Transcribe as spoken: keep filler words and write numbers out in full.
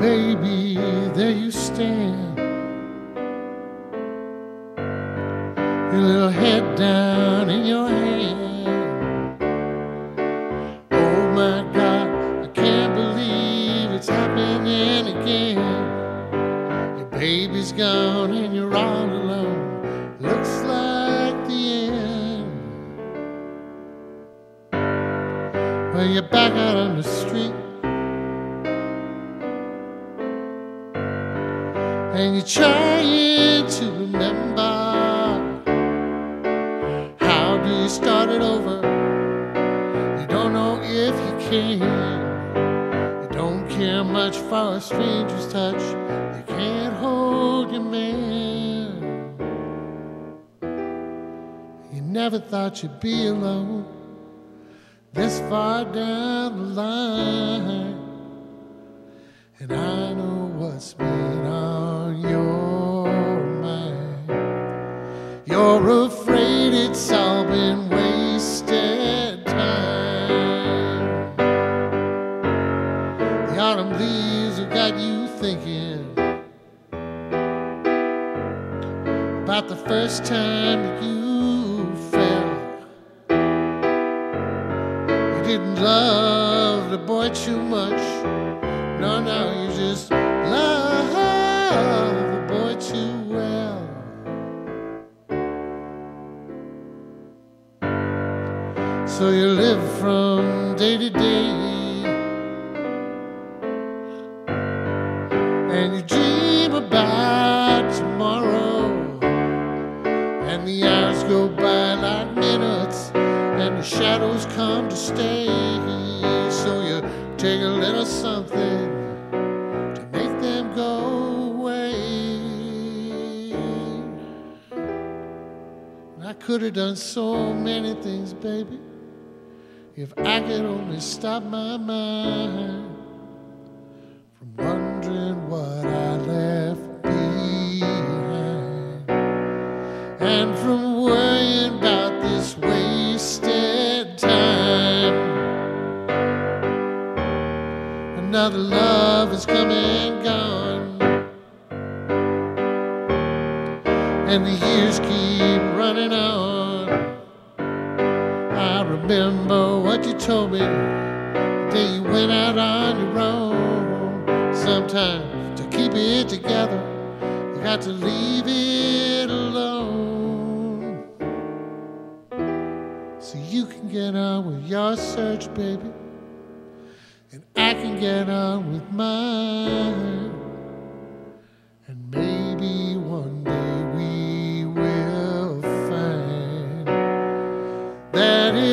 baby, there you stand, your little head down in your hand. Oh my God, I can't believe it's happening again. Your baby's gone and you're all alone. Looks like the end. Well, you're back out on the street, and you're trying to remember, how do you start it over? You don't know if you can. You don't care much for a stranger's touch. You can't hold your man. You never thought you'd be alone this far down the line. And I know what's been on your mind. You're afraid it's all been wasted time. The autumn leaves have got you thinking about the first time that you fell. You didn't love the boy too much. No, no, you just love the boy too well. So you live from day to day, and you dream about tomorrow, and the hours go by like minutes, and the shadows come to stay. So you take a little something to make them go away. And I could have done so many things, baby, if I could only stop my mind from wondering what I left behind, and from worrying about this wasted time. Another love has come and gone, and the years keep running on. I remember what you told me the day you went out on your own. Sometimes to keep it together, you got to leave it alone, so you can get on with your search, baby, and I can get on with mine. And maybe one day we will find that